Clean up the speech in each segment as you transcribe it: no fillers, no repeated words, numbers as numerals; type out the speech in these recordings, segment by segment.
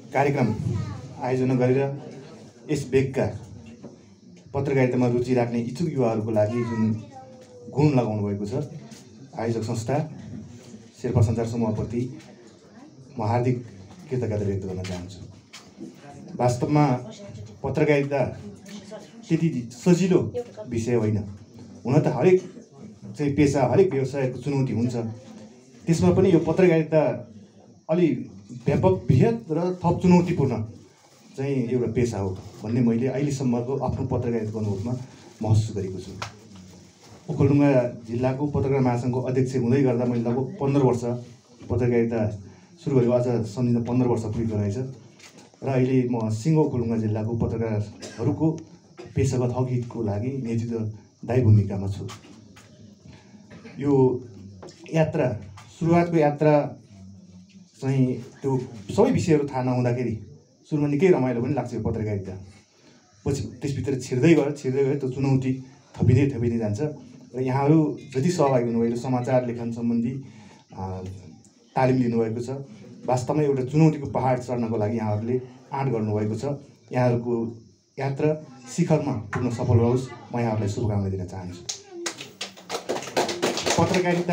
कार्यक्रम आयोजना गरेर यस वेगका पत्रकारितामा रुचि राख्ने इच्छुक युवाहरूको लागि जुन गुण लगाउनु भएको छ आयोजक संस्था शेर्पा सञ्चार समूहप्रति म हार्दिक कृतज्ञता व्यक्त गर्न चाहन्छु। वास्तवमा पत्रकारिता त्यति सजिलो विषय होइन। हुन त हरेक चाहिँ पेसा हरेक व्यवसायको चुनौती हुन्छ, त्यसमा पनि यो पत्रकारिता अलि व्यापक बृहत र थप चुनौतीपूर्ण चाहिँ एउटा पेसा हो भन्ने मैले अहिलेसम्मको आफ्नो पत्रकारिताको अनुभवमा महसुस गरेको छु। ओखलढुङ्गा जिल्लाको पत्रकार महासङ्घको अध्यक्ष हुँदै गर्दा मैले लगभग 15 वर्ष पत्रकारिता सुरु गरेको, आज सम्झिँदा 15 वर्ष पुगेको रहेछ र अहिले म सिङ्गो ओखलढुङ्गा जिल्लाको पत्रकारहरूको पेसागत हकको लागि नेतृत्वदायी भूमिकामा छु। यो यात्रा सुरुवातको यात्रा चाहिँ त्यो सबै विषयहरू थाहा नहुँदाखेरि सुरुमा निकै रमाइलो पनि लाग्छ यो पत्रकारिता, पछि त्यसभित्र छिर्दै गयो त्यो चुनौती थपिँदै जान्छ र यहाँहरू जति सहभागी हुनुभयो समाचार लेखन सम्बन्धी तालिम लिनुभएको छ। वास्तवमा एउटा चुनौतीको पहाड चढ्नको लागि यहाँहरूले आँट गर्नुभएको छ। यहाँहरूको यात्रा शिखरमा पुग्न सफल होस्, म यहाँहरूलाई शुभकामना दिन चाहन्छु। पत्रकारिता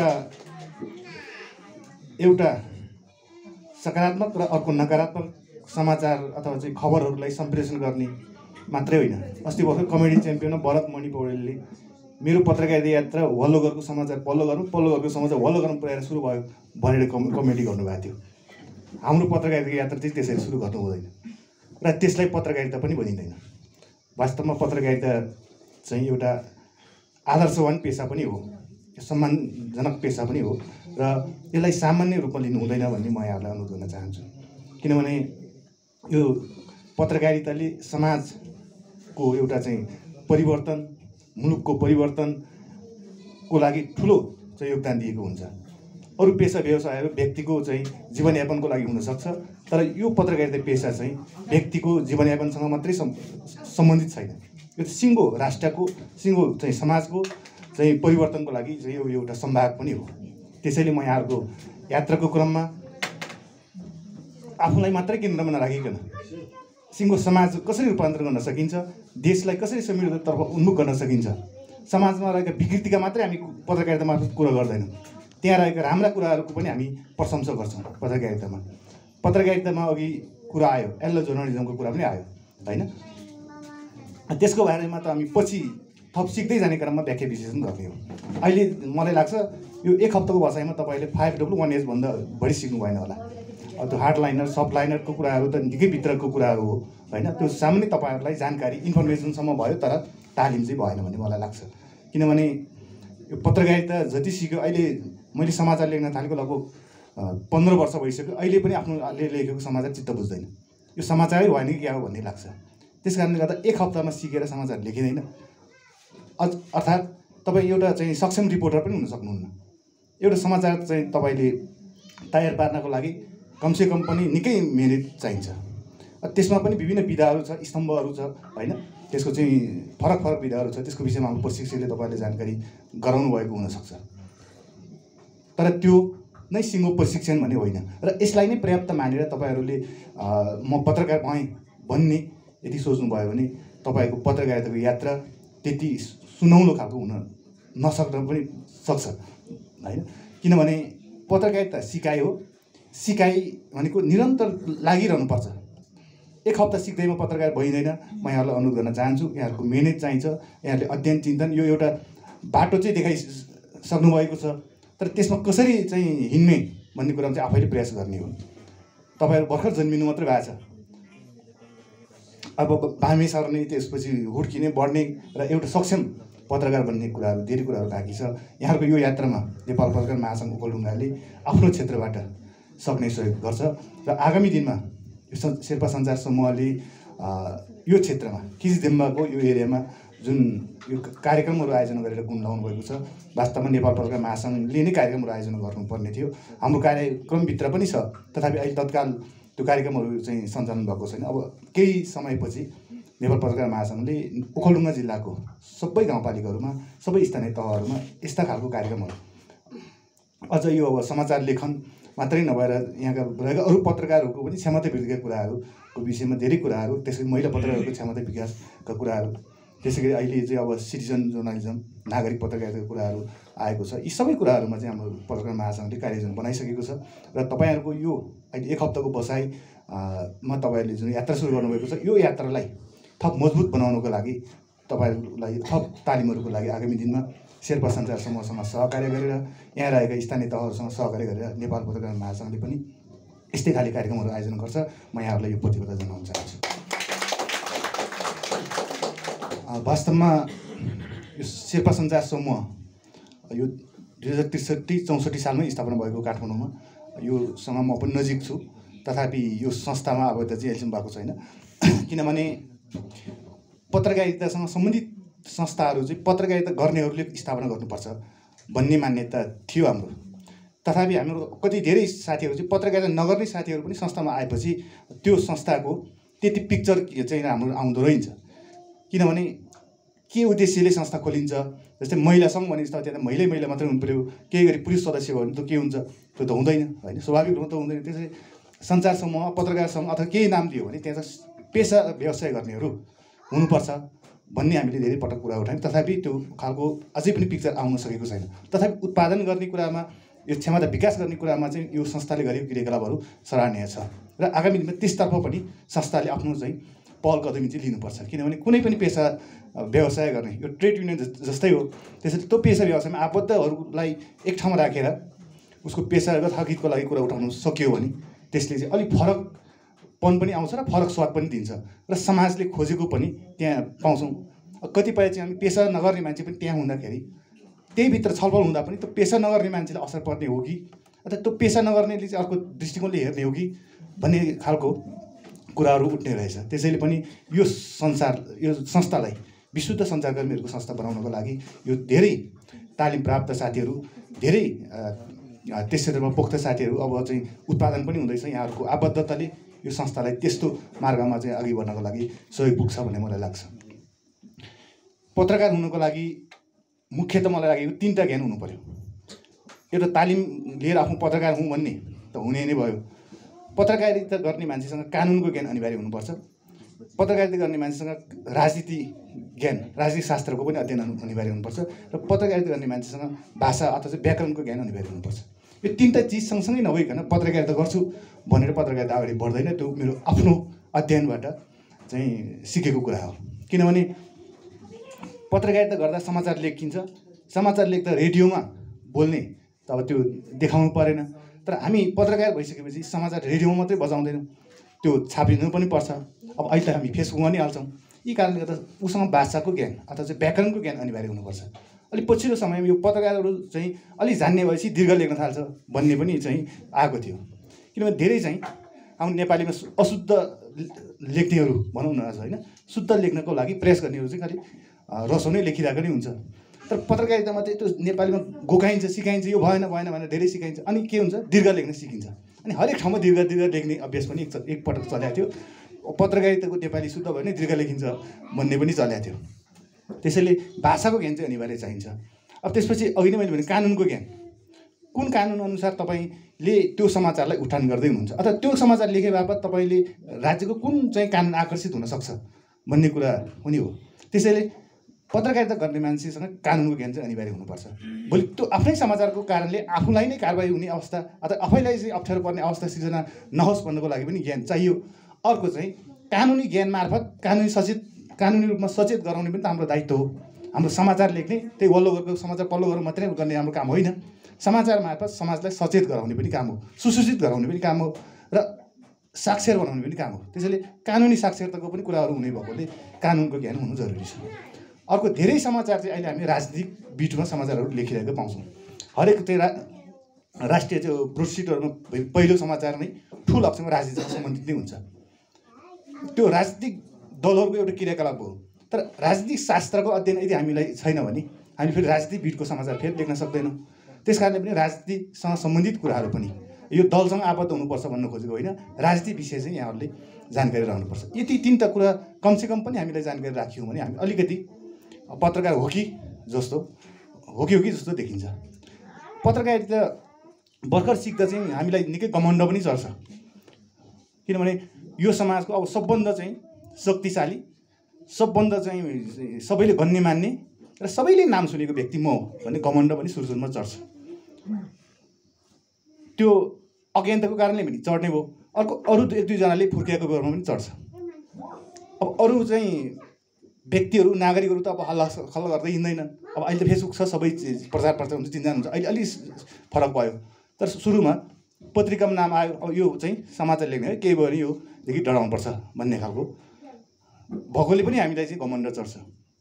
एउटा सकारात्मक र अर्को नकारात्मक समाचार अथवा चाहिँ खबरहरूलाई सम्प्रेषण गर्ने मात्रै होइन। अस्ति भर्खर कमेडी च्याम्पियन भरत मणि पौडेलले मेरो पत्रकारिता यात्रा वल्लोघरको समाचार पल्लो घरको समाचार वल्लो घरमा पुर्याएर सुरु भयो भनेर कमेडी गर्नुभएको थियो। हाम्रो पत्रकारिताको यात्रा चाहिँ त्यसरी सुरु गर्नु हुँदैन र त्यसलाई पत्रकारिता पनि भनिँदैन। वास्तवमा पत्रकारिता चाहिँ एउटा आदर्शवान पेसा पनि हो, सम्मानजनक पेसा पनि हो र यसलाई सामान्य रूपमा लिनु हुँदैन भन्ने म यहाँहरूलाई अनुरोध गर्न चाहन्छु। किनभने यो पत्रकारिताले समाजको एउटा चाहिँ परिवर्तन, मुलुकको परिवर्तनको लागि ठुलो चाहिँ योगदान दिएको हुन्छ। अरू पेसा व्यवसायहरू व्यक्तिको चाहिँ जीवनयापनको लागि हुनसक्छ, तर यो पत्रकारिता पेसा चाहिँ व्यक्तिको जीवनयापनसँग मात्रै सम्बन्धित छैन। यो सिङ्गो राष्ट्रको, सिङ्गो चाहिँ समाजको चाहिँ परिवर्तनको लागि चाहिँ यो एउटा सम्भाग पनि हो। त्यसैले म यहाँहरूको यात्राको क्रममा आफूलाई मात्रै केन्द्रमा नराखिकन सिङ्गो समाज कसरी रूपान्तरण गर्न सकिन्छ, देशलाई कसरी समृद्धतर्फ उन्मुख गर्न सकिन्छ, समाजमा रहेका विकृतिका मात्रै हामी पत्रकारिता मार्फत कुरा गर्दैनौँ, त्यहाँ रहेका राम्रा कुराहरूको पनि हामी प्रशंसा गर्छौँ। पत्रकारितामा अघि कुरा आयो, एल्लो जर्नलिजमको कुरा पनि आयो होइन। त्यसको बारेमा त हामी पछि थप सिक्दै जाने क्रममा व्याख्या विश्लेषण गर्ने हो। अहिले मलाई लाग्छ यो एक हप्ताको बसाइमा तपाईँले 5W1H भन्दा बढी सिक्नु भएन होला। त्यो हार्डलाइनर सफ्टलाइनरको कुराहरू त निकै भित्रको कुराहरू हो होइन। त्यो सामान्य तपाईँहरूलाई जानकारी इन्फर्मेसनसम्म भयो, तर तालिम चाहिँ भएन भन्ने मलाई लाग्छ। किनभने यो पत्रकारिता जति सिक्यो, अहिले मैले समाचार लेख्न थालेको लगभग 15 वर्ष भइसक्यो, अहिले पनि आफ्नोले लेखेको समाचार चित्त बुझ्दैन। यो समाचारै भएन कि क्या हो भन्ने लाग्छ। त्यस कारणले गर्दा एक हप्तामा सिकेर समाचार लेखिँदैन। अर्थात् तपाईँ एउटा चाहिँ सक्षम रिपोर्टर पनि हुन सक्नुहुन्न। एउटा समाचार चाहिँ तपाईँले तयार पार्नको लागि कमसेकम पनि निकै मेहनत चाहिन्छ। त्यसमा पनि विभिन्न विधाहरू छ, स्तम्भहरू छ होइन। त्यसको चाहिँ फरक विधाहरू छ। त्यसको विषयमा हाम्रो प्रशिक्षकले तपाईँले जानकारी गराउनु भएको हुनसक्छ, तर त्यो नै सिङ्गो प्रशिक्षण भन्ने होइन। र यसलाई नै पर्याप्त मानेर तपाईँहरूले म पत्रकार भएँ भन्ने यदि सोच्नुभयो भने तपाईँको पत्रकारिताको यात्रा त्यति सुनौलो खालको हुन नसक्न पनि सक्छ होइन। किनभने पत्रकारिता सिकाइ हो। सिकाइ भनेको निरन्तर लागिरहनुपर्छ। एक हप्ता सिक्दैमा पत्रकार भइँदैन। म यहाँहरूलाई अनुरोध गर्न चाहन्छु, यहाँहरूको मेहनत चाहिन्छ। यहाँहरूले अध्ययन चिन्तन यो एउटा बाटो चाहिँ देखाइसक्नु भएको छ, तर त्यसमा कसरी चाहिँ हिँड्ने भन्ने कुरामा चाहिँ आफैले प्रयास गर्ने हो। तपाईँहरू भर्खर जन्मिनु मात्रै भएको छ, अब बामे सर्ने, त्यसपछि हुर्किने, बढ्ने र एउटा सक्षम पत्रकार बन्ने कुराहरू धेरै कुराहरू बाँकी छ। यहाँहरूको यो यात्रामा नेपाल पत्रकार महासङ्घ ओखलढुङ्गाले आफ्नो क्षेत्रबाट सक्ने सहयोग गर्छ र आगामी दिनमा शेर्पा सञ्चार समूहले यो क्षेत्रमा किसिदेम्बाको यो एरियामा जुन यो कार्यक्रमहरू आयोजना गरेर गुण लगाउनु भएको छ। वास्तवमा नेपाल पत्रकार महासङ्घले नै कार्यक्रमहरू आयोजना गर्नुपर्ने थियो। हाम्रो कार्यक्रमभित्र पनि छ, तथापि अहिले तत्काल त्यो कार्यक्रमहरू चाहिँ सञ्चालन भएको छैन। अब केही समयपछि नेपाल पत्रकार महासङ्घले ओखलढुङ्गा जिल्लाको सबै गाउँपालिकाहरूमा, सबै स्थानीय तहहरूमा यस्ता खालको कार्यक्रमहरू, अझ यो अब समाचार लेखन मात्रै नभएर यहाँका रहेका अरू पत्रकारहरूको पनि क्षमता वृद्धिका कुराहरूको विषयमा धेरै कुराहरू, त्यसै महिला पत्रकारहरूको क्षमता विकासका कुराहरू, त्यसै गरी अहिले चाहिँ अब सिटिजन जर्नलिजम नागरिक पत्रकारिताको कुराहरू आएको छ। यी सबै कुराहरूमा चाहिँ हाम्रो पत्रकार महासङ्घले कार्ययोजना बनाइसकेको छ र तपाईँहरूको यो अहिले 1 हप्ताको बसाइमा तपाईँहरूले जुन यात्रा सुरु गर्नुभएको छ यो यात्रालाई थप मजबुत बनाउनको लागि तपाईँहरूलाई थप तालिमहरूको लागि आगामी दिनमा शेर्पा सञ्चार समूहसँग सहकार्य गरेर यहाँ रहेका स्थानीय तहहरूसँग सहकार्य गरेर नेपाल पत्रकार महासङ्घले पनि यस्तै खाले कार्यक्रमहरू आयोजना गर्छ। म यहाँहरूलाई यो प्रतिबद्धता जनाउन चाहन्छु। वास्तवमा यो शेर्पा सञ्चार समूह यो 2063-64 सालमै स्थापना भएको काठमाडौँमा योसँग म पनि नजिक छु, तथापि यो संस्थामा आबद्ध चाहिँ अहिलेसम्म भएको छैन। किनभने पत्रकारितासँग सम्बन्धित संस्थाहरू चाहिँ पत्रकारिता गर्नेहरूले स्थापना गर्नुपर्छ भन्ने मान्यता थियो हाम्रो। तथापि हाम्रो कति धेरै साथीहरू चाहिँ पत्रकारिता नगर्ने साथीहरू पनि संस्थामा आएपछि त्यो संस्थाको त्यति पिक्चर चाहिँ हाम्रो आउँदो रहेछ। किनभने के उद्देश्यले संस्था खोलिन्छ, जस्तै महिला सङ्घ भने जस्तो त्यहाँ महिला मात्रै हुनु पऱ्यो, केही गरी पुरुष सदस्य भयो भने त के हुन्छ, त्यो त हुँदैन होइन, स्वाभाविक रूपमा त हुँदैन। त्यसैले सञ्चार समूह, पत्रकार सङ्घ अथवा केही नाम दियो भने त्यहाँ चाहिँ पेसा व्यवसाय गर्नेहरू हुनुपर्छ भन्ने हामीले धेरै पटक कुरा उठायौँ। तथापि त्यो खालको अझै पनि पिक्चर आउन सकेको छैन। तथापि उत्पादन गर्ने कुरामा, यो क्षमता विकास गर्ने कुरामा चाहिँ यो संस्थाले गरेको क्रियाकलापहरू सराहनीय छ र आगामी दिनमा त्यसतर्फ पनि संस्थाले आफ्नो चाहिँ पहल कदमी चाहिँ लिनुपर्छ। किनभने कुनै पनि पेसा व्यवसाय गर्ने यो ट्रेड युनियन जस्तै हो, त्यसैले त्यो पेसा व्यवसायमा आबद्धहरूलाई एक ठाउँमा राखेर उसको पेसागत हकितको लागि कुरा उठाउन सक्यो भने त्यसले चाहिँ अलिक फरकपन पनि आउँछ र फरक स्वाद पनि दिन्छ र समाजले खोजेको पनि त्यहाँ पाउँछौँ। कतिपय चाहिँ हामी पेसा नगर्ने मान्छे पनि त्यहाँ हुँदाखेरि त्यही भित्र छलफल हुँदा पनि त्यो पेसा नगर्ने मान्छेलाई असर पर्ने हो कि अथवा त्यो पेसा नगर्नेले चाहिँ अर्को दृष्टिकोणले हेर्ने हो कि भन्ने खालको कुराहरू उठ्ने रहेछ। त्यसैले पनि यो संस्थालाई विशुद्ध सञ्चारकर्मीहरूको संस्था बनाउनको लागि यो धेरै तालिम प्राप्त साथीहरू, धेरै त्यस क्षेत्रमा पोख्त साथीहरू अब चाहिँ उत्पादन पनि हुँदैछ। यहाँहरूको आबद्धताले यो संस्थालाई त्यस्तो मार्गमा चाहिँ अघि बढ्नको लागि सहयोग पुग्छ भन्ने मलाई लाग्छ। पत्रकार हुनुको लागि मुख्यतः मलाई लागेको 3टा ज्ञान हुनु पर्यो। एउटा तालिम लिएर आफू पत्रकार हुँ भन्ने त हुने नै भयो। पत्रकारिता गर्ने मान्छेसँग कानुनको ज्ञान अनिवार्य हुनुपर्छ। पत्रकारिता गर्ने मान्छेसँग राजनीति ज्ञान, राजनीति शास्त्रको पनि अध्ययन अनिवार्य हुनुपर्छ र पत्रकारिता गर्ने मान्छेसँग भाषा अथवा चाहिँ व्याकरणको ज्ञान अनिवार्य हुनुपर्छ। यो 3टा चिज सँगसँगै नभइकन पत्रकारिता गर्छु भनेर पत्रकारिता अगाडि बढ्दैन। त्यो मेरो आफ्नो अध्ययनबाट चाहिँ सिकेको कुरा हो। किनभने पत्रकारिता गर्दा समाचार लेखिन्छ, समाचार लेख्दा रेडियोमा बोल्ने त अब त्यो देखाउनु परेन। तर हामी पत्रकार भइसकेपछि समाचार रेडियोमा मात्रै बजाउँदैनौँ, त्यो छापिनु पनि पर्छ। अब अहिले त हामी फेसबुकमा नि हाल्छौँ। यी कारणले गर्दा उसँग भाषाको ज्ञान अथवा चाहिँ व्याकरणको ज्ञान अनिवार्य हुनुपर्छ। अलिक पछिल्लो समयमा यो पत्रकारहरू चाहिँ अलिक जान्ने भएपछि दीर्घ लेख्न थाल्छ भन्ने पनि चाहिँ आएको थियो। किनभने धेरै चाहिँ हाम्रो नेपालीमा अशुद्ध लेख्नेहरू भनौँ न होइन, शुद्ध लेख्नको लागि प्रयास गर्नेहरू चाहिँ खालि रसो नै लेखिरहेको नै हुन्छ। तर पत्रकारितामा चाहिँ त्यो नेपालीमा गोकाइन्छ, सिकाइन्छ, यो भएन भनेर धेरै सिकाइन्छ। अनि के हुन्छ, दीर्घ लेख्न सिकिन्छ। अनि हरेक ठाउँमा दीर्घ लेख्ने अभ्यास पनि एकपटक चलेको थियो। पत्रकारिताको नेपाली शुद्ध भयो भने दीर्घ लेखिन्छ भन्ने पनि चलेको थियो। त्यसैले भाषाको ज्ञान चाहिँ अनिवार्य चाहिन्छ। अब त्यसपछि अघि नै मैले भने कानुनको ज्ञान, कुन कानुन अनुसार तपाईँले त्यो समाचारलाई उठान गर्दै हुनुहुन्छ अथवा त्यो समाचार लेखे बापत तपाईँले राज्यको कुन चाहिँ कानुन आकर्षित हुनसक्छ भन्ने कुरा पनि हो। त्यसैले पत्रकारिता गर्ने मान्छेसँग कानुनको ज्ञान चाहिँ अनिवार्य हुनुपर्छ। भोलि त्यो आफ्नै समाचारको कारणले आफूलाई नै कारबाही हुने अवस्था अथवा आफैलाई चाहिँ अप्ठ्यारो पर्ने अवस्था सिर्जना नहोस् भन्नको लागि पनि ज्ञान चाहियो। अर्को चाहिँ कानुनी ज्ञान मार्फत कानुनी रूपमा सचेत गराउने पनि त हाम्रो दायित्व हो। हाम्रो समाचार लेख्ने त्यही वल्लो घरको समाचार पल्लो घर मात्रै गर्ने हाम्रो काम होइन। समाचार मार्फत समाजलाई सचेत गराउने पनि काम हो, सुसूचित गराउने पनि काम हो र साक्षर बनाउने पनि काम हो। त्यसैले कानुनी साक्षरताको पनि कुराहरू हुने भएकोले कानुनको ज्ञान हुनु जरुरी छ। अर्को धेरै समाचार चाहिँ अहिले हामी राजनीतिक बिटमा समाचारहरू लेखिरहेको पाउँछौँ। हरेक चाहिँ राष्ट्रिय त्यो ब्रोडसिटहरूमा पहिलो समाचार नै ठुलो अक्षरमा राजनीतिसँग सम्बन्धित नै हुन्छ। त्यो राजनीतिक दलहरूको एउटा क्रियाकलाप हो। तर राजनीतिक शास्त्रको अध्ययन यदि हामीलाई छैन भने हामी फेरि राजनीतिक बिटको समाचार फेरि लेख्न सक्दैनौँ। त्यस कारणले पनि राजनीतिसँग सम्बन्धित कुराहरू पनि यो दलसँग आबद्ध हुनुपर्छ भन्न खोजेको होइन, राजनीति विषय चाहिँ यहाँहरूले जानकारी रहनुपर्छ। यति 3टा कुरा कमसेकम पनि हामीलाई जानकारी राख्यौँ भने हामी अलिकति पत्रकार हो कि जस्तो देखिन्छ। पत्रकारिता भर्खर सिक्दा चाहिँ हामीलाई निकै घमण्ड पनि चढ्छ। किनभने यो समाजको अब सबभन्दा चाहिँ शक्तिशाली, सबभन्दा चाहिँ सबैले गन्ने मान्ने र सबैले नाम सुनेको व्यक्ति म हो भन्ने घमण्ड पनि सुरुमा चढ्छ। त्यो अज्ञानताको कारणले पनि चढ्ने भयो। अर्को अरू 1-2 जनाले फुर्किएको बेलामा पनि चढ्छ। अब अरू चाहिँ व्यक्तिहरू नागरिकहरू त अब हल्ला गर्दै हिँड्दैनन्। अब अहिले त फेसबुक छ, सबै प्रचार प्रचार हुन्छ, चिन्जान हुन्छ। अहिले अलि फरक भयो। तर सुरुमा पत्रिकामा नाम आयो, अब यो चाहिँ समाचार लेख्ने है केही भयो भने योदेखि डराउनुपर्छ भन्ने खालको भएकोले पनि हामीलाई चाहिँ घमण्ड चढ्छ।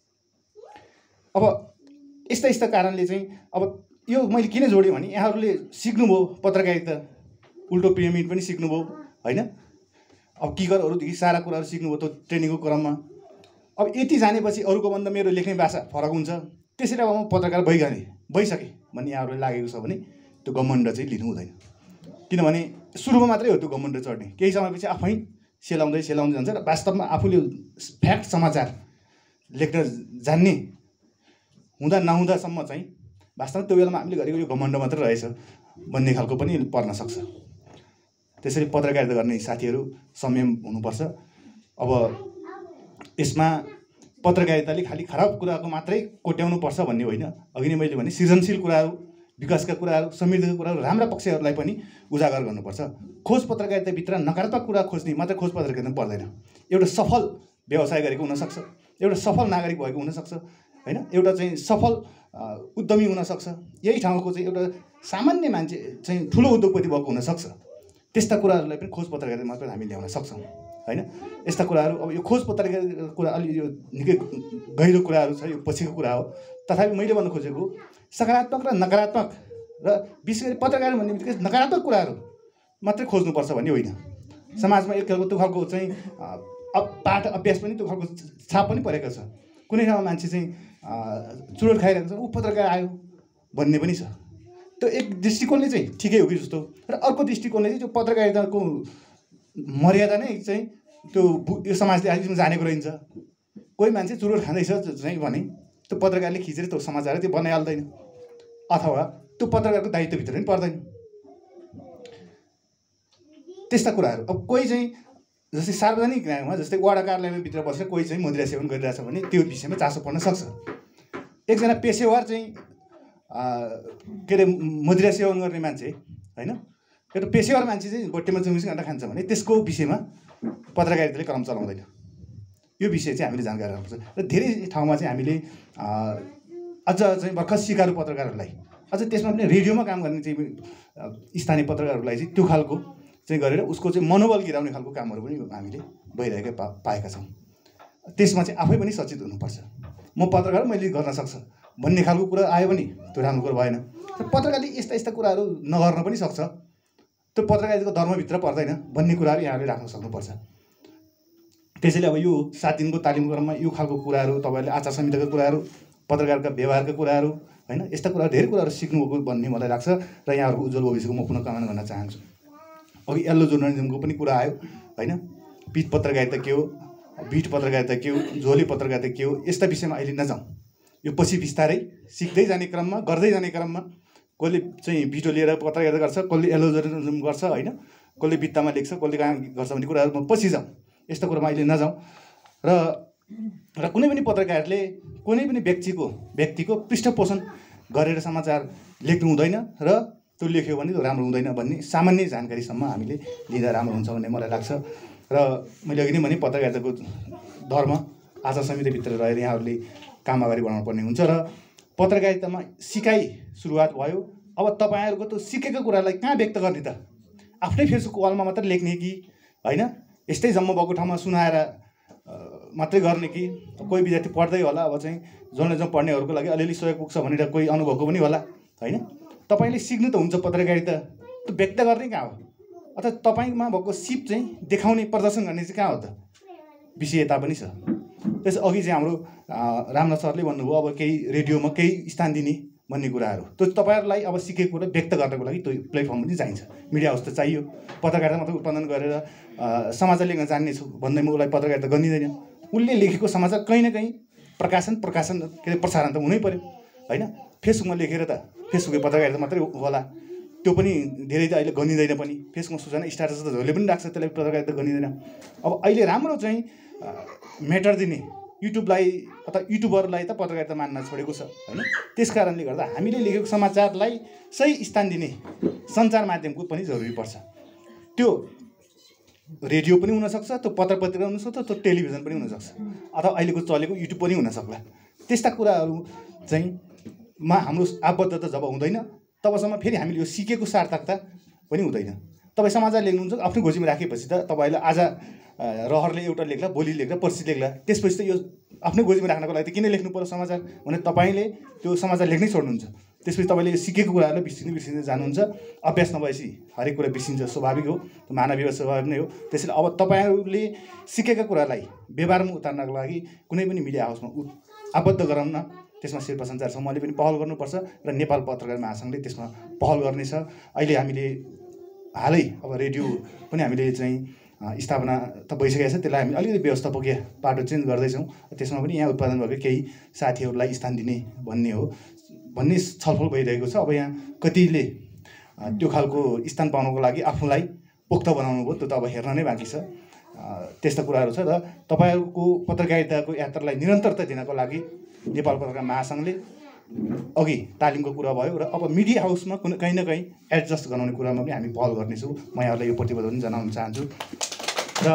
अब यस्ता कारणले चाहिँ अब यो मैले किन जोडेँ भने यहाँहरूले सिक्नुभयो पत्रकारिता, उल्टो पिरामिड पनि सिक्नुभयो होइन। अब किगरहरूदेखि सारा कुराहरू सिक्नुभयो त्यो ट्रेनिङको क्रममा। अब यति जानेपछि अरूको भन्दा मेरो लेख्ने भाषा फरक हुन्छ, त्यसैले अब म पत्रकार भइसकेँ भन्ने यहाँहरूलाई लागेको छ भने त्यो घमण्ड चाहिँ लिनु हुँदैन। किनभने सुरुमा मात्रै हो त्यो घमण्ड चढ्ने, केही समयपछि आफै सेलाउँदै जान्छ र वास्तवमा आफूले फ्याक्ट समाचार लेख्न जान्ने हुँदा नहुँदासम्म चाहिँ वास्तवमा त्यो बेलामा हामीले गरेको यो घमण्ड मात्रै रहेछ भन्ने खालको पनि पर्न सक्छ। त्यसैले पत्रकारिता गर्ने साथीहरू संयम हुनुपर्छ। अब यसमा पत्रकारिताले खालि खराब कुराको मात्रै कोट्याउनुपर्छ भन्ने होइन। अघि नै मैले भने सृजनशील कुराहरू, विकासका कुराहरू, समृद्धिका कुराहरू, राम्रा पक्षहरूलाई पनि उजागर गर्नुपर्छ। खोज पत्रकारिताभित्र नकारात्मक कुरा खोज्ने मात्रै खोज पत्रकारिता पर्दैन। एउटा सफल व्यवसाय गरेको हुनसक्छ, एउटा सफल नागरिक भएको हुनसक्छ होइन, एउटा चाहिँ सफल उद्यमी हुनसक्छ, यही ठाउँको चाहिँ एउटा सामान्य मान्छे चाहिँ ठुलो उद्योगपति भएको हुनसक्छ। त्यस्ता कुराहरूलाई पनि खोज पत्रकारिता मार्फत हामी ल्याउन सक्छौँ होइन। यस्ता कुराहरू अब यो खोज पत्रकारिताको कुरा अलि यो निकै गहिरो कुराहरू छ, यो पछिको कुरा हो। तथापि मैले भन्न खोजेको सकारात्मक र नकारात्मक र विशेष गरी पत्रकार भन्ने बित्तिकै नकारात्मक कुराहरू मात्रै खोज्नुपर्छ भन्ने होइन। समाजमा एक खालको त्यो खालको चाहिँ पाठ अभ्यास पनि त्यो खालको छाप पनि परेको छ। कुनै ठाउँमा मान्छे चाहिँ चुरोट खाइरहेको छ, ऊ पत्रकार आयो भन्ने पनि छ। त्यो एक दृष्टिकोणले चाहिँ ठिकै हो कि जस्तो, र अर्को दृष्टिकोणले चाहिँ त्यो पत्रकारिताको मर्यादा नै चाहिँ त्यो यो समाजले अहिलेसम्म जानेको रहन्छ। कोही मान्छे चुरोट खाँदैछ चाहिँ भने त्यो पत्रकारले खिचेर त्यो समाचार त्यो बनाइहाल्दैन, अथवा त्यो पत्रकारको दायित्वभित्र पनि पर्दैन। त्यस्ता कुराहरू अब कोही चाहिँ जस्तै सार्वजनिक न्यायमा जस्तै वडा कार्यालयमा भित्र बसेर कोही चाहिँ मदिरा सेवन गरिरहेछ भने त्यो विषयमा चासो पर्न सक्छ। एकजना पेसेवर चाहिँ के अरे मदिरा सेवन गर्ने मान्छे होइन, एउटा पेसेवर मान्छे चाहिँ बट्टेमा 24 घण्टा खान्छ भने त्यसको विषयमा पत्रकारिताले कलम चलाउँदैन। यो विषय चाहिँ हामीले जानकारी राख्नुपर्छ। र धेरै ठाउँमा चाहिँ हामीले अझ चाहिँ भर्खर सिकारु पत्रकारहरूलाई, अझ त्यसमा पनि रेडियोमा काम गर्ने चाहिँ स्थानीय पत्रकारहरूलाई चाहिँ त्यो खालको चाहिँ गरेर उसको चाहिँ मनोबल गिराउने खालको कामहरू पनि हामीले भइरहेका पाएका छौँ। त्यसमा चाहिँ आफै पनि सचेत हुनुपर्छ। म पत्रकार मैले गर्न सक्छ भन्ने खालको कुरा आयो भने त्यो राम्रो कुरा भएन। पत्रकारले यस्ता कुराहरू नगर्न पनि सक्छ, त्यो पत्रकारिताको धर्मभित्र पर्दैन भन्ने कुराहरू यहाँले राख्न सक्नुपर्छ। त्यसैले अब यो 7 दिनको तालिम क्रममा यो खालको कुराहरू, तपाईँहरूले आचार संहिताका कुराहरू, पत्रकारका व्यवहारका कुराहरू होइन, यस्ता कुराहरू धेरै कुराहरू सिक्नुभएको भन्ने मलाई लाग्छ र यहाँहरूको उज्जवल भविष्यको म पुनः कामना गर्न चाहन्छु। अघि येल्लो जर्नलिजमको पनि कुरा आयो होइन, पिच पत्रकारिता के हो, बिट पत्रकारिता के हो, झोली पत्रकारिता के हो, यस्ता विषयमा अहिले नजाउँ। यो पछि बिस्तारै सिक्दै जाने क्रममा, गर्दै जाने क्रममा कसले चाहिँ भिडियो लिएर पत्रकारिता गर्छ, कसले येल्लो जर्नलिजम गर्छ होइन, कसले बित्तामा लेख्छ, कसले कहाँ गर्छ भन्ने कुराहरूमा पछि जाउँ। यस्तो कुरामा अहिले नजाउँ। र कुनै पनि पत्रकारले कुनै पनि व्यक्तिको पृष्ठपोषण गरेर समाचार लेख्नु हुँदैन र त्यो लेख्यो भने त्यो राम्रो हुँदैन भन्ने सामान्य जानकारीसम्म हामीले लिँदा राम्रो हुन्छ भन्ने मलाई लाग्छ। र मैले अघि नै भने पत्रकारिताको धर्म आचार संहिताभित्र रहेर यहाँहरूले काम अगाडि बढाउनु पर्ने हुन्छ र पत्रकारितामा सिकाइ सुरुवात भयो। अब तपाईँहरूको त्यो सिकेको कुरालाई कहाँ व्यक्त गर्ने त? आफ्नै फेसबुक वालमा मात्र लेख्ने कि होइन, यस्तै जम्मा भएको ठाउँमा सुनाएर मात्रै गर्ने कि? कोही विद्यार्थी पढ्दै होला, अब चाहिँ जर्नलिजम पढ्नेहरूको लागि अलिअलि सहयोग पुग्छ भनेर कोही अनुभवको पनि होला होइन। तपाईँले सिक्नु त हुन्छ पत्रकारिता, त्यो व्यक्त गर्ने कहाँ हो? अथवा तपाईँमा भएको सिप चाहिँ देखाउने, प्रदर्शन गर्ने चाहिँ कहाँ हो त? विषय यता पनि छ। त्यस अघि चाहिँ हाम्रो रामनाथ सरले भन्नुभयो अब केही रेडियोमा केही स्थान दिने भन्ने कुराहरू, त्यो तपाईँहरूलाई अब सिकेको कुरा व्यक्त गर्नको लागि त्यो प्लेटफर्म पनि चाहिन्छ। मिडिया हाउस त चाहियो। पत्रकारिता मात्र उत्पादन गरेर समाचार लेख्न जान्ने छु भन्दैमा उसलाई पत्रकारिता गरिँदैन। उसले लेखेको समाचार कहीँ न कहीँ प्रकाशन के अरे प्रसारण त हुनै पर्यो होइन। फेसबुकमा लेखेर त फेसबुकको पत्रकारिता मात्रै होला त्यो पनि धेरै त अहिले गनिँदैन पनि। फेसबुकमा सूचना स्ट्याटस त जसले पनि राख्छ, त्यसलाई पत्रकारिता गनिँदैन। अब अहिले राम्रो चाहिँ म्याटर दिने युट्युबलाई अथवा युट्युबरलाई त पत्रकारिता मान्न छोडेको छ होइन। त्यस कारणले गर्दा हामीले लेखेको समाचारलाई सही स्थान दिने सञ्चार माध्यमको पनि जरुरी पर्छ। त्यो रेडियो पनि हुनसक्छ, त्यो पत्र पत्रिका हुनसक्छ, त्यो टेलिभिजन पनि हुनसक्छ, अथवा अहिलेको चलेको युट्युब पनि हुनसक्ला। त्यस्ता कुराहरू चाहिँ हाम्रो आबद्धता जब हुँदैन तबसम्म फेरि हामीले यो सिकेको सार्थकता पनि हुँदैन। तपाईँ समाचार लेख्नुहुन्छ, आफ्नो गोजीमा राखेपछि त तपाईँलाई आज रहरले एउटा लेख्ला, भोलि लेख्ला, पर्सि लेख्ला, त्यसपछि त यो आफ्नै गोजीमा राख्नको लागि त किन लेख्नु पर्यो समाचार भने तपाईँले त्यो समाचार लेख्नै छोड्नुहुन्छ। त्यसपछि तपाईँले सिकेको कुराहरूलाई बिर्सिँदै जानुहुन्छ। अभ्यास नभएपछि हरेक कुरा बिर्सिन्छ, स्वाभाविक हो, मानवीय स्वाभाविक नै हो। त्यसैले अब तपाईँहरूले सिकेका कुरालाई व्यवहारमा उतार्नको लागि कुनै पनि मिडिया हाउसमा आबद्ध गराउन त्यसमा शेर्पा सञ्चार समूहले पनि पहल गर्नुपर्छ र नेपाल पत्रकार महासङ्घले त्यसमा पहल गर्नेछ। अहिले हामीले हालै अब रेडियो पनि हामीले चाहिँ स्थापना त भइसकेको छ, त्यसलाई हामी अलिकति व्यवस्थापकीय बाटो चेन्ज गर्दैछौँ। त्यसमा पनि यहाँ उत्पादन भएको केही साथीहरूलाई स्थान दिने भन्ने छलफल भइरहेको छ। अब यहाँ कतिले त्यो खालको स्थान पाउनको लागि आफूलाई पोख्त बनाउनु भयो, त्यो त अब हेर्न नै बाँकी छ। त्यस्ता कुराहरू छ र तपाईँहरूको पत्रकारिताको यात्रालाई निरन्तरता दिनको लागि नेपाल पत्रकार महासङ्घले अघि तालिमको कुरा भयो र अब मिडिया हाउसमा कहीँ न कहीँ एडजस्ट गराउने कुरामा पनि हामी पहल गर्नेछौँ। म यहाँहरूलाई यो प्रतिबद्धता पनि जनाउन चाहन्छु। र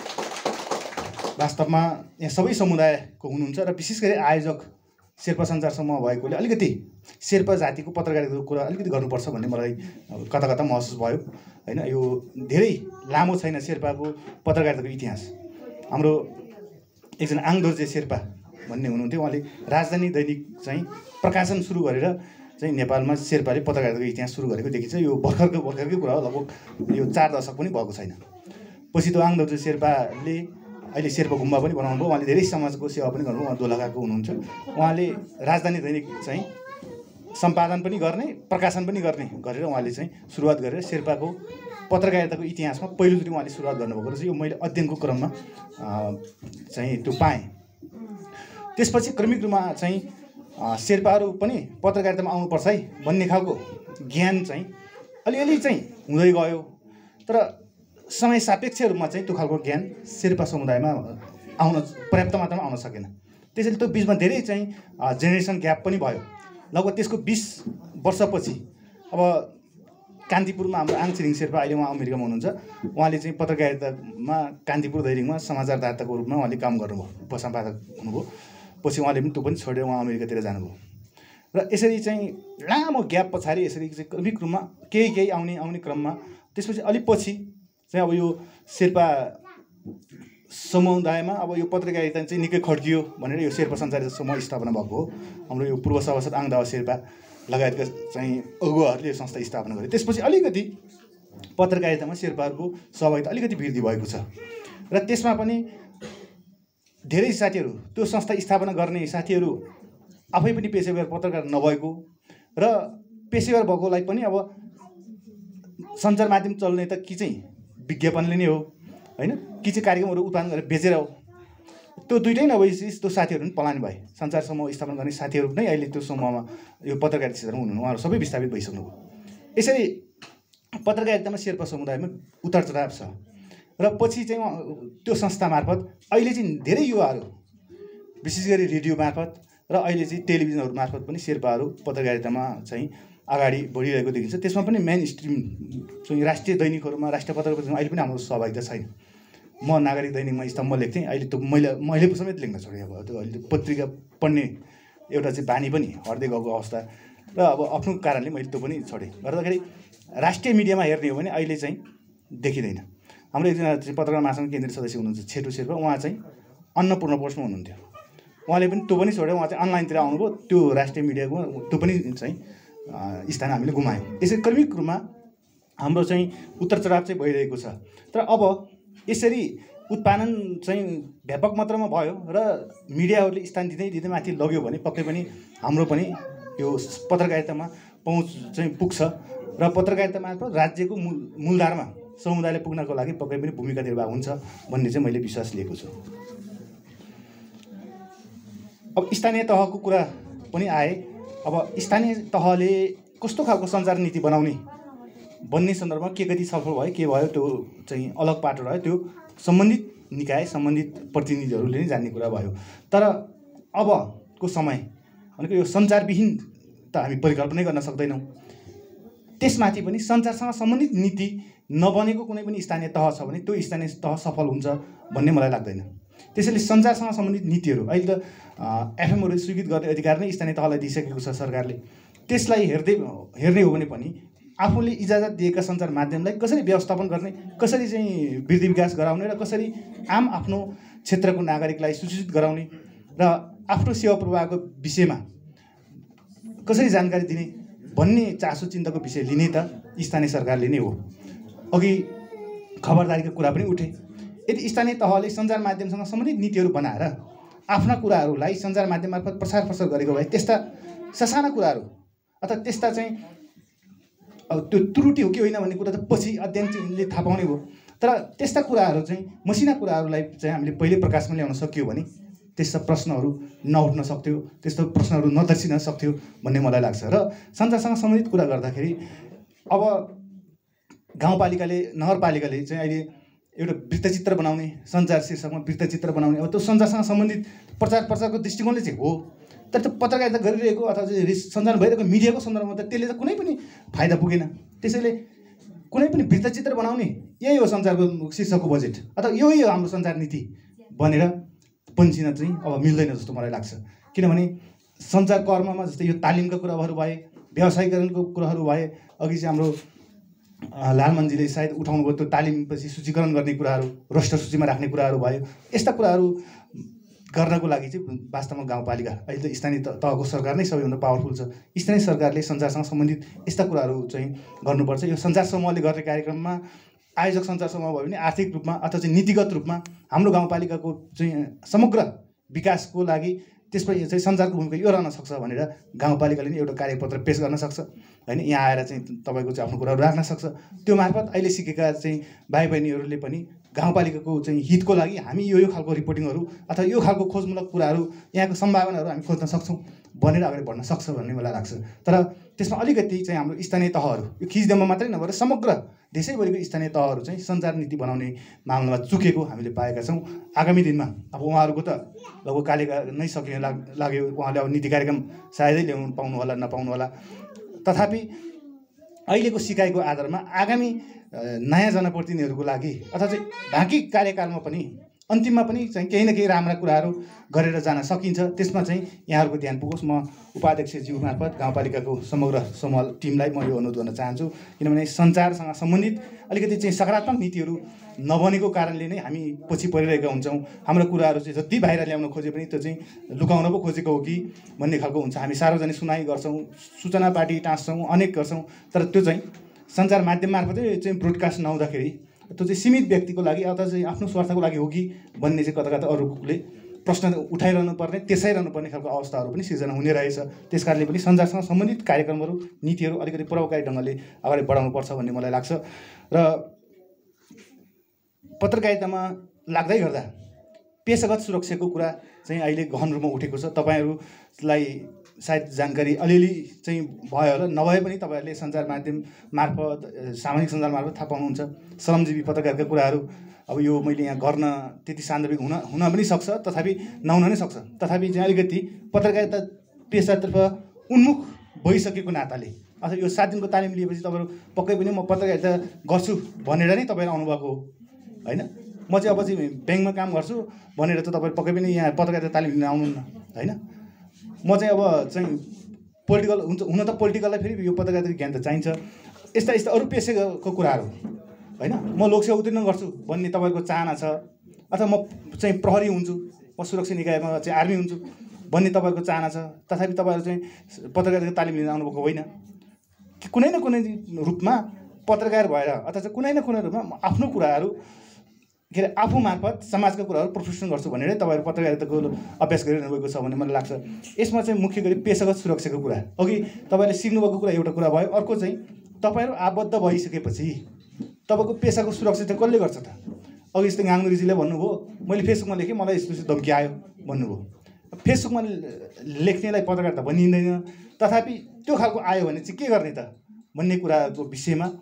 वास्तवमा यहाँ सबै समुदायको हुनुहुन्छ र विशेष गरी आयोजक शेर्पा सञ्चार समूह भएकोले अलिकति शेर्पा जातिको पत्रकारिताको कुरा अलिकति गर्नुपर्छ भन्ने मलाई कता कता महसुस भयो होइन। यो धेरै लामो छैन शेर्पाको पत्रकारिताको इतिहास। हाम्रो एकजना आङदोर्जे शेर्पा भन्ने हुनुहुन्थ्यो, उहाँले राजधानी दैनिक चाहिँ प्रकाशन सुरु गरेर चाहिँ नेपालमा शेर्पाले पत्रकारिताको इतिहास सुरु गरेको देखिन्छ। यो भर्खरकै कुरा हो, लगभग यो 4 दशक पनि भएको छैन। पछि त्यो आङदोर्जे शेर्पाले अहिले शेर्पा गुम्बा पनि बनाउनु भयो, उहाँले धेरै समाजको सेवा पनि गर्नुभयो। उहाँ दोलखाको हुनुहुन्छ। उहाँले राजधानी दैनिक चाहिँ सम्पादन पनि गर्ने, प्रकाशन पनि गर्ने गरेर उहाँले चाहिँ सुरुवात गरेर शेर्पाको पत्रकारिताको इतिहासमा पहिलोचोटि उहाँले सुरुवात गर्नुभएको रहेछ। यो मैले अध्ययनको क्रममा चाहिँ त्यो पाएँ। त्यसपछि क्रमिक रूपमा चाहिँ शेर्पाहरू पनि पत्रकारितामा आउनुपर्छ है भन्ने खालको ज्ञान चाहिँ अलिअलि चाहिँ हुँदै गयो, तर समय सापेक्ष रूपमा चाहिँ त्यो खालको ज्ञान शेर्पा समुदायमा पर्याप्त मात्रामा आउन सकेन। त्यसैले त्यो बिचमा धेरै चाहिँ जेनेरेसन ग्याप पनि भयो। लगभग त्यसको 20 वर्षपछि अब कान्तिपुरमा हाम्रो आङछिरिङ शेर्पा अहिले उहाँ अमेरिकामा हुनुहुन्छ। उहाँले चाहिँ पत्रकारितामा कान्तिपुर दैनिकमा समाचारदाताको रूपमा उहाँले काम गर्नुभयो, उपसम्पादक हुनुभयो। पछि उहाँले पनि त्यो पनि छोडेर उहाँ अमेरिकातिर जानुभयो र यसरी चाहिँ लामो ग्याप पछाडि यसरी चाहिँ क्रमिक रूपमा केही आउने क्रममा त्यसपछि अलिक पछि चाहिँ अब यो शेर्पा समुदायमा अब यो पत्रकारिता चाहिँ निकै खड्कियो भनेर यो शेर्पा सञ्चार समूह स्थापना भएको हो। हाम्रो यो पूर्व सभासद आङदावा शेर्पा लगायतका चाहिँ अगुवाहरूले यो संस्था स्थापना गरे। त्यसपछि अलिकति पत्रकारितामा शेर्पाहरूको सहभागिता अलिकति वृद्धि भएको छ र त्यसमा पनि धेरै साथीहरू, त्यो संस्था स्थापना गर्ने साथीहरू आफै पनि पेशेवर पत्रकार नभएको र पेशेवर भएकोलाई पनि अब सञ्चार माध्यम चल्ने त कि चाहिँ विज्ञापनले नै हो होइन, कि चाहिँ कार्यक्रमहरू उत्पादन गरेर बेचेर हो। त्यो दुइटै नभएपछि त्यो साथीहरू पनि पलायन भए। सञ्चार समूह स्थापना गर्ने साथीहरू नै अहिले त्यो समूहमा यो पत्रकारिता क्षेत्रमा हुनुहुन्न, उहाँहरू सबै विस्थापित भइसक्नुभयो। यसरी पत्रकारितामा शेर्पा समुदायमा उतार चढाव छ र पछि चाहिँ त्यो संस्था मार्फत अहिले चाहिँ धेरै युवाहरू विशेष गरी रेडियो मार्फत र अहिले चाहिँ टेलिभिजनहरू मार्फत पनि शेर्पाहरू पत्रकारितामा चाहिँ अगाडि बढिरहेको देखिन्छ। त्यसमा पनि मेन स्ट्रिम चाहिँ राष्ट्रिय दैनिकहरूमा, राष्ट्रिय पत्रकारितामा अहिले पनि हाम्रो सहभागिता छैन। म नागरिक दैनिकमा स्तम्भ लेख्थेँ, अहिले त मैले समेत लेख्न छोडेँ। अब त्यो अहिले पत्रिका पढ्ने एउटा चाहिँ बानी पनि हट्दै गएको अवस्था र अब आफ्नो कारणले मैले त्यो पनि छोडेँ। गर्दाखेरि राष्ट्रिय मिडियामा हेर्ने हो भने अहिले चाहिँ देखिँदैन। हाम्रो एकजना चाहिँ पत्रकार महासङ्घ केन्द्रीय सदस्य हुनुहुन्छ छेटु शेर्पा, उहाँ चाहिँ अन्नपूर्ण पोस्टमा हुनुहुन्थ्यो। उहाँले पनि त्यो पनि छोडेर उहाँ चाहिँ अनलाइनतिर आउनुभयो। त्यो राष्ट्रिय मिडियाको त्यो पनि चाहिँ स्थान हामीले गुमायौँ। यसरी क्रमिक रूपमा हाम्रो चाहिँ उत्तर चढाव चाहिँ भइरहेको छ। तर अब यसरी उत्पादन चाहिँ व्यापक मात्रामा भयो र मिडियाहरूले स्थान दिँदै माथि लग्यो भने पक्कै पनि हाम्रो पनि यो पत्रकारितामा पहुँच चाहिँ पुग्छ र पत्रकारिता मार्फत राज्यको मूलधारमा समुदायले पुग्नको लागि पक्कै पनि भूमिका निर्वाह हुन्छ भन्ने चाहिँ मैले विश्वास लिएको छु। अब स्थानीय तहको कुरा पनि आए। अब स्थानीय तहले कस्तो खालको सञ्चार नीति बनाउने बन्ने सन्दर्भमा के कति छलफल भयो के भयो त्यो चाहिँ अलग पाटो रह्यो, त्यो सम्बन्धित निकाय सम्बन्धित प्रतिनिधिहरूले नै जान्ने कुरा भयो। तर अबको समय भनेको यो सञ्चारविहीन त हामी परिकल्पनै गर्न सक्दैनौँ। त्यसमाथि पनि सञ्चारसँग सम्बन्धित नीति नबनेको कुनै पनि स्थानीय तह छ भने त्यो स्थानीय तह सफल हुन्छ भन्ने मलाई लाग्दैन। त्यसैले सञ्चारसँग सम्बन्धित नीतिहरू अहिले त एफएमहरू स्वीकृत गर्ने अधिकार नै स्थानीय तहलाई दिइसकेको छ सरकारले। त्यसलाई हेर्ने हो भने पनि आफूले इजाजत दिएका सञ्चार माध्यमलाई कसरी व्यवस्थापन गर्ने, कसरी चाहिँ वृद्धि विकास गराउने र कसरी आम आफ्नो क्षेत्रको नागरिकलाई सूचित गराउने र आफ्नो सेवा प्रवाहको विषयमा कसरी जानकारी दिने भन्ने चासो चिन्ताको विषय लिने त स्थानीय सरकारले नै हो। अघि खबरदारीको कुरा पनि उठे। यदि स्थानीय तहले सञ्चार माध्यमसँग सम्बन्धित नीतिहरू बनाएर आफ्ना कुराहरूलाई सञ्चार माध्यम मार्फत प्रसार प्रसार गरेको भए त्यस्ता ससाना कुराहरू अथवा त्यस्ता चाहिँ अब त्यो त्रुटि हो कि होइन भन्ने कुरा त पछि अध्ययनले थाहा पाउने भयो। तर त्यस्ता कुराहरू चाहिँ मसिना कुराहरूलाई चाहिँ हामीले पहिले प्रकाशमा ल्याउन सकियो भने त्यस्ता प्रश्नहरू नउठ्न सक्थ्यो, त्यस्तो प्रश्नहरू नदर्शिन सक्थ्यो भन्ने मलाई लाग्छ। र सञ्चारसँग सम्बन्धित कुरा गर्दाखेरि अब गाउँपालिकाले नगरपालिकाले चाहिँ अहिले एउटा वृत्तचित्र बनाउने, सञ्चार शीर्षकमा वृत्तचित्र बनाउने, अब त्यो सञ्चारसँग सम्बन्धित प्रचारको दृष्टिकोणले चाहिँ हो। तर त्यो पत्रकारिता गरिरहेको अथवा सञ्चालन भइरहेको मिडियाको सन्दर्भमा त त्यसले त कुनै पनि फाइदा पुगेन। त्यसैले कुनै पनि वृत्तचित्र बनाउने यही हो सञ्चारको शीर्षकको बजेट अथवा यही हो हाम्रो सञ्चार नीति भनेर पन्छिन चाहिँ अब मिल्दैन जस्तो मलाई लाग्छ। किनभने सञ्चार कर्ममा जस्तै यो तालिमका कुराहरू भए, व्यवसायीकरणको कुराहरू भए, अघि चाहिँ हाम्रो लालमनजीले सायद उठाउनु भयो त्यो तालिमपछि सूचीकरण गर्ने कुराहरू, रोस्टर सूचीमा राख्ने कुराहरू भयो। यस्ता कुराहरू गर्नको लागि चाहिँ वास्तवमा गाउँपालिका अहिले त स्थानीय तहको सरकार नै सबैभन्दा पावरफुल छ। स्थानीय सरकारले सञ्चारसँग सम्बन्धित यस्ता कुराहरू चाहिँ गर्नुपर्छ। यो सञ्चार समूहले गर्ने कार्यक्रममा आयोजक सञ्चार समूह भयो भने आर्थिक रूपमा अथवा चाहिँ नीतिगत रूपमा हाम्रो गाउँपालिकाको चाहिँ समग्र विकासको लागि त्यसपछि चाहिँ सञ्चारको भूमिका यो रहन सक्छ भनेर गाउँपालिकाले नै एउटा कार्यपत्र पेश गर्न सक्छ होइन। यहाँ आएर चाहिँ तपाईँको चाहिँ आफ्नो कुराहरू राख्न सक्छ। त्यो मार्फत अहिले सिकेका चाहिँ भाइ बहिनीहरूले पनि गाउँपालिकाको चाहिँ हितको लागि हामी यो खालको रिपोर्टिङहरू अथवा यो खालको खोजमूलक कुराहरू, यहाँको सम्भावनाहरू हामी खोज्न सक्छौँ भनेर अगाडि बढ्न सक्छ भन्ने मलाई लाग्छ। तर त्यसमा अलिकति चाहिँ हाम्रो स्थानीय तहहरू यो खिचडेमा मात्रै नभएर समग्र देशैभरिको स्थानीय तहहरू चाहिँ सञ्चार नीति बनाउने मामलामा चुकेको हामीले पाएका छौँ। आगामी दिनमा अब उहाँहरूको त लगभग कालिका नै सकिन लाग्यो। उहाँले अब नीति कार्यक्रम सायदै ल्याउनु पाउनु होला नपाउनु होला। तथापि अहिलेको सिकाइको आधारमा आगामी नयाँ जनप्रतिनिधिहरूको लागि अथवा चाहिँ बाँकी कार्यकालमा पनि अन्तिममा पनि चाहिँ केही न केही राम्रा कुराहरू गरेर जान सकिन्छ। त्यसमा चाहिँ यहाँहरूको ध्यान पुगोस्। म उपाध्यक्षज्यू मार्फत गाउँपालिकाको समग्र समूह टिमलाई म यो अनुरोध गर्न चाहन्छु। किनभने सञ्चारसँग सम्बन्धित अलिकति चाहिँ सकारात्मक नीतिहरू नबनेको कारणले नै हामी पछि परिरहेका हुन्छौँ। हाम्रो कुराहरू चाहिँ जति बाहिर ल्याउन खोजे पनि त्यो चाहिँ लुकाउन पो खोजेको हो कि भन्ने खालको हुन्छ। हामी सार्वजनिक सुनाइ गर्छौँ, सूचना पार्टी टाँस्छौँ, अनेक गर्छौँ, तर त्यो चाहिँ सञ्चार माध्यम मार्फतै चाहिँ ब्रोडकास्ट नहुँदाखेरि त्यो चाहिँ सीमित व्यक्तिको लागि अथवा चाहिँ आफ्नो स्वार्थको लागि हो कि भन्ने चाहिँ कता कता अरूले प्रश्न उठाइरहनु पर्ने, तेर्साइरहनु पर्ने खालको अवस्थाहरू पनि सिर्जना हुने रहेछ। त्यस कारणले पनि सञ्चारसँग सम्बन्धित कार्यक्रमहरू, नीतिहरू अलिकति प्रभावकारी ढङ्गले अगाडि बढाउनुपर्छ भन्ने मलाई लाग्छ। र पत्रकारितामा लाग्दै गर्दा पेसागत सुरक्षाको कुरा चाहिँ अहिले गहन रूपमा उठेको छ। तपाईँहरूलाई सायद जानकारी अलिअलि चाहिँ भयो होला, नभए पनि तपाईँहरूले सञ्चार माध्यम मार्फत, सामाजिक सञ्जाल मार्फत थाहा पाउनुहुन्छ। श्रमजीवी पत्रकारका कुराहरू अब यो मैले यहाँ गर्न त्यति सान्दर्भिक हुन पनि सक्छ, तथापि नहुन नै सक्छ। तथापि चाहिँ अलिकति पत्रकारिता पेसातर्फ उन्मुख भइसकेको नाताले अथवा यो 7 दिनको तालिम लिएपछि तपाईँहरू पक्कै पनि म पत्रकारिता गर्छु भनेर नै तपाईँहरू आउनुभएको हो होइन। म चाहिँ अब चाहिँ ब्याङ्कमा काम गर्छु भनेर त तपाईँ पक्कै पनि यहाँ पत्रकारिता तालिम लिन आउनुहुन्न होइन। म चाहिँ अब चाहिँ पोलिटिकल हुन त पोलिटिकललाई फेरि यो पत्रकारिताको ज्ञान त चाहिन्छ। यस्ता यस्ता अरू पेसाको कुराहरू होइन। म लोकसेवा उत्तीर्ण गर्छु भन्ने तपाईँहरूको चाहना छ, अथवा म चाहिँ प्रहरी हुन्छु, म सुरक्षा निकायमा चाहिँ आर्मी हुन्छु भन्ने तपाईँहरूको चाहना छ, तथापि तपाईँहरू चाहिँ पत्रकारिताको तालिम लिन आउनुभएको होइन। कुनै न कुनै रूपमा पत्रकार भएर अथवा चाहिँ कुनै न कुनै रूपमा आफ्नो कुराहरू के अरे आफू मार्फत समाजका कुराहरू प्रोफेसन गर्छु भनेर तपाईँहरू पत्रकारिताको अभ्यास गरिरहनु भएको छ भन्ने मलाई लाग्छ। यसमा चाहिँ मुख्य गरी पेसागत सुरक्षाको कुरा, अघि तपाईँले सिक्नुभएको कुरा एउटा कुरा भयो। अर्को चाहिँ तपाईँहरू आबद्ध भइसकेपछि तपाईँको पेसाको सुरक्षा चाहिँ कसले गर्छ त? अघि जस्तै गाङ्गुरीजीले भन्नुभयो मैले फेसबुकमा लेखेँ, मलाई यस्तो यस्तो धम्की आयो भन्नुभयो। फेसबुकमा लेख्नेलाई पत्रकारिता भनिँदैन, तथापि त्यो खालको आयो भने चाहिँ के गर्ने त भन्ने कुराको विषयमा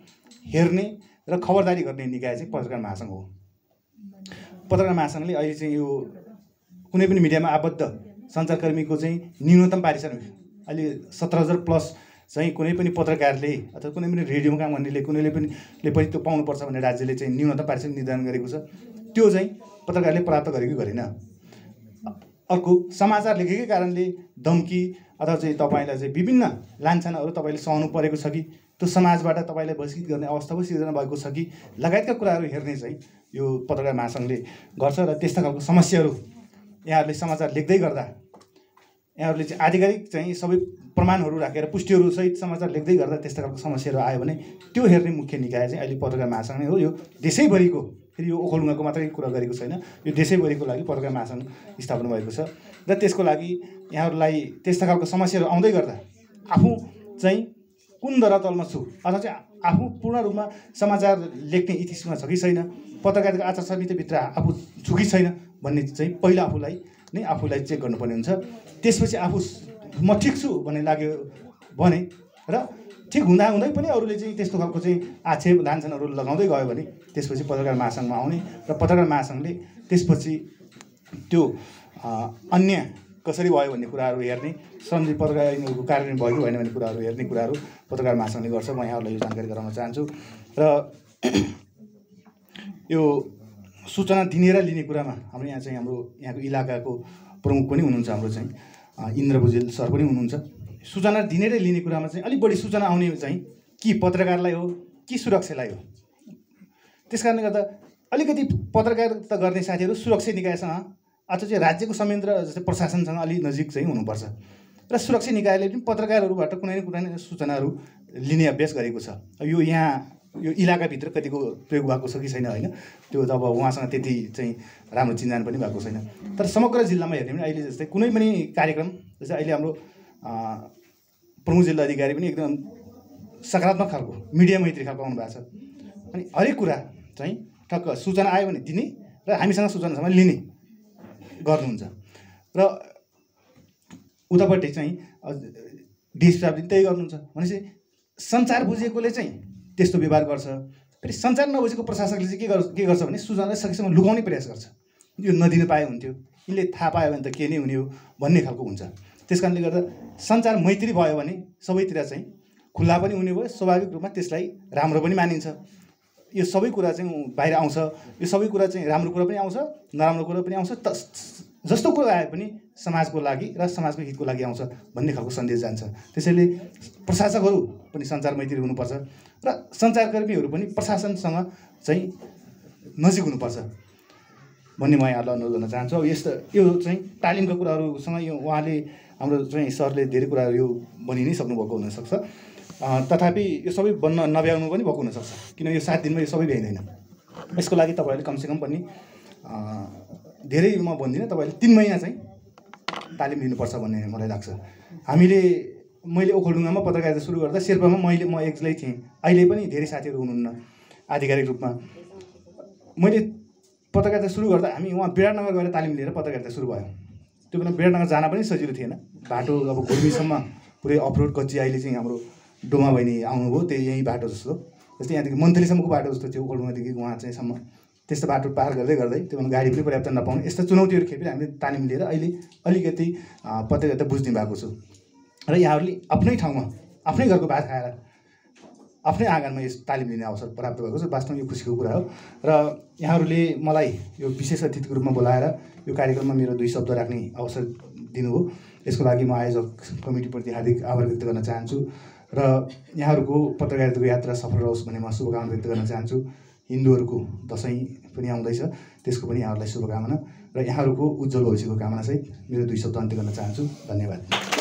हेर्ने र खबरदारी गर्ने निकाय चाहिँ पत्रकार महासङ्घ हो। पत्रकार महासङ्घले अहिले चाहिँ यो कुनै पनि मिडियामा आबद्ध सञ्चारकर्मीको चाहिँ न्यूनतम पारिश्रमिक अहिले 17,000 प्लस चाहिँ कुनै पनि पत्रकारले अथवा कुनै पनि रेडियोमा काम गर्नेले कुनैले पनि त्यो पाउनुपर्छ भन्ने राज्यले चाहिँ न्यूनतम पारिश्रमिक निर्धारण गरेको छ। त्यो चाहिँ पत्रकारले प्राप्त गरेको गरेन। अर्को समाचार लेखेकै कारणले धम्की अथवा चाहिँ तपाईँलाई चाहिँ विभिन्न लान्छनाहरू तपाईँले सहनु परेको छ कि त्यो समाजबाट तपाईँलाई बहिष्कृत गर्ने अवस्था पो सिर्जना भएको छ कि लगायतका कुराहरू हेर्ने चाहिँ यो पत्रकार महासङ्घले गर्छ। र त्यस्ता खालको समस्याहरू यहाँहरूले समाचार लेख्दै गर्दा यहाँहरूले चाहिँ आधिकारिक चाहिँ सबै प्रमाणहरू राखेर पुष्टिहरू सहित समाचार लेख्दै गर्दा त्यस्ता खालको समस्याहरू आयो भने त्यो हेर्ने मुख्य निकाय चाहिँ अहिले पत्रकार महासङ्घ नै हो। यो देशैभरिको, फेरि यो ओखलढुङ्गाको मात्रै कुरा गरेको छैन, यो देशैभरिको लागि पत्रकार महासङ्घ स्थापना भएको छ। र त्यसको लागि यहाँहरूलाई त्यस्ता खालको समस्याहरू आउँदै गर्दा आफू चाहिँ कुन धरातलमा छु अथवा चाहिँ आफू पूर्ण रूपमा समाचार लेख्ने इतिहासमा छ कि छैन, पत्रकारिताको आचार संहिताभित्र आफू छु कि छैन भन्ने चाहिँ पहिला आफूलाई चेक गर्नुपर्ने हुन्छ। त्यसपछि आफू म ठिक छु भन्ने लाग्यो भने र ठिक हुँदै पनि अरूले चाहिँ त्यस्तो खालको चाहिँ आक्षेप लान्छनहरू लगाउँदै गयो भने त्यसपछि पत्रकार महासङ्घमा आउने र पत्रकार महासङ्घले त्यसपछि त्यो अन्य कसरी भयो भन्ने कुराहरू हेर्ने, श्रमजीवी पत्रकार ऐनहरूको कार्यान्वयन भयो कि भएन भन्ने कुराहरू हेर्ने कुराहरू पत्रकार महासङ्घले गर्छ। म यहाँहरूलाई यो जानकारी गराउन चाहन्छु। र यो सूचना दिने र लिने कुरामा हाम्रो यहाँको इलाकाको प्रमुख पनि हुनुहुन्छ, हाम्रो चाहिँ इन्द्र भुजेल सर पनि हुनुहुन्छ। सूचना दिने र लिने कुरामा चाहिँ अलिक बढी सूचना आउने चाहिँ कि पत्रकारलाई हो कि सुरक्षालाई हो। त्यस कारणले गर्दा अलिकति पत्रकारिता गर्ने साथीहरू सुरक्षा निकायसँग अथवा चाहिँ राज्यको संयन्त्र जस्तै प्रशासनसँग अलिक नजिक चाहिँ हुनुपर्छ। र सुरक्षा निकायले पनि पत्रकारहरूबाट कुनै न कुनै सूचनाहरू लिने अभ्यास गरेको छ। यो यो इलाकाभित्र कतिको प्रयोग भएको छ कि छैन होइन, त्यो त अब उहाँसँग त्यति चाहिँ राम्रो चिन्जान पनि भएको छैन। तर समग्र जिल्लामा हेर्ने भने अहिले जस्तै कुनै पनि कार्यक्रम जस्तै अहिले हाम्रो प्रमुख जिल्ला अधिकारी पनि एकदम सकारात्मक खालको मिडिया मैत्री खालको आउनु भएको छ। अनि हरेक कुरा चाहिँ ठक्क सूचना आयो भने दिने र हामीसँग सूचना छ भने लिने गर्नुहुन्छ। र उतापट्टि चाहिँ डिएसपी साहबले त्यही गर्नुहुन्छ भनेपछि सञ्चार बुझेकोले चाहिँ त्यस्तो व्यवहार गर्छ। फेरि सञ्चार नबुझेको प्रशासकले चाहिँ के गर्छ भने सूचनालाई सकेसम्म लुकाउने प्रयास गर्छ। यो नदिनु पाए हुन्थ्यो, यिनले थाहा पायो भने त के नै हुने हो भन्ने खालको हुन्छ। त्यस कारणले गर्दा सञ्चार मैत्री भयो भने सबैतिर चाहिँ खुल्ला पनि हुने भयो, स्वाभाविक रूपमा त्यसलाई राम्रो पनि मानिन्छ। यो सबै कुरा चाहिँ बाहिर आउँछ, यो सबै कुरा चाहिँ राम्रो कुरा पनि आउँछ, नराम्रो कुरा पनि आउँछ, जस्तो कुरा आए पनि समाजको लागि र समाजको हितको लागि आउँछ भन्ने खालको सन्देश जान्छ। त्यसैले प्रशासकहरू पनि सञ्चार मैत्री हुनुपर्छ र सञ्चारकर्मीहरू पनि प्रशासनसँग चाहिँ नजिक हुनुपर्छ भन्ने म यहाँलाई अनुरोध गर्न चाहन्छु। अब यो चाहिँ तालिमका कुराहरूसँग यो उहाँले हाम्रो चाहिँ सरले धेरै कुराहरू यो बनि नै सक्नुभएको हुनसक्छ। तथापि यो सबै बन्न नभ्याउनु पनि भएको हुनसक्छ, किन यो 7 दिनमा यो सबै भ्याइँदैन। यसको लागि तपाईँहरूले कमसेकम पनि धेरै म भन्दिनँ, तपाईँहरूले 3 महिना चाहिँ तालिम लिनुपर्छ भन्ने मलाई लाग्छ। मैले ओखलढुङ्गामा पत्रकारिता सुरु गर्दा शेर्पामा म एक्लै थिएँ। अहिले पनि धेरै साथीहरू हुनुहुन्न आधिकारिक रूपमा। मैले पत्रकारिता सुरु गर्दा हामी उहाँ विराटनगर गएर तालिम लिएर पत्रकारिता सुरु भयो। त्यो बेला विराटनगर जान पनि सजिलो थिएन, बाटो अब घुर्मीसम्म पुरै अफरोड कच्ची। अहिले चाहिँ हाम्रो डोमा बहिनी आउनुभयो, त्यही यहीँ बाटो जस्तो, जस्तै यहाँदेखि मन्थलीसम्मको बाटो जस्तो थियो ओखलढुङ्गादेखि उहाँ चाहिँ सम्म। त्यस्तो बाटो पार गर्दै त्यो बेला गाडी पनि पर्याप्त नपाउने यस्ता चुनौतीहरू खेपेर हामीले तालिम लिएर अहिले अलिकति पत्रकारिता बुझ्ने भएको छु। र यहाँहरूले आफ्नै ठाउँमा आफ्नै घरको भात खाएर आफ्नै आँगनमा यस तालिम लिने अवसर प्राप्त भएको छ। वास्तवमा यो खुसीको कुरा हो। र यहाँहरूले मलाई यो विशेष अतिथिको रूपमा बोलाएर यो कार्यक्रममा मेरो 2 शब्द राख्ने अवसर दिनुभयो। यसको लागि म आयोजक कमिटीप्रति हार्दिक आभार व्यक्त गर्न चाहन्छु र यहाँहरूको पत्रकारिताको यात्रा सफल रहोस् भन्ने म शुभकामना व्यक्त गर्न चाहन्छु। हिन्दूहरूको दसैँ पनि आउँदैछ, त्यसको पनि यहाँहरूलाई शुभकामना र यहाँहरूको उज्जवल भविष्यको कामनासहित मेरो 2 शब्द अन्त्य गर्न चाहन्छु। धन्यवाद।